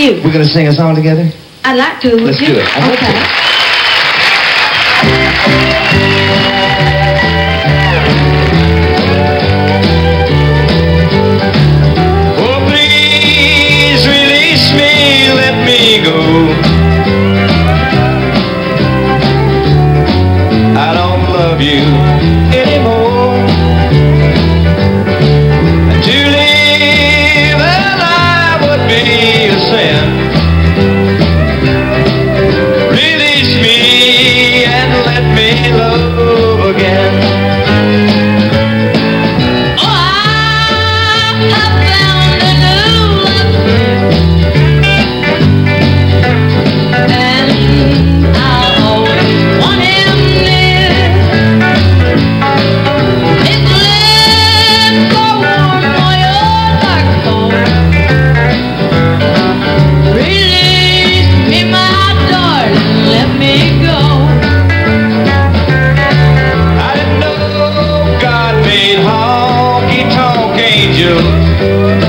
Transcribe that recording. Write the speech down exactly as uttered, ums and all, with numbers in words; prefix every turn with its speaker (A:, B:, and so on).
A: you.
B: We're gonna sing a song together?
A: I'd like to. Would
B: Let's
A: you?
B: do it. I
A: Okay.
B: Oh, please release me, let me go. I don't love you anymore. To live a lie would be a sin. Release me and let me love again.
A: Oh, I have found a new love, and I always want him near. His lips are warm for your dark phone. Release me, my darling, let me go.
B: I didn't know God made honky-tonk angels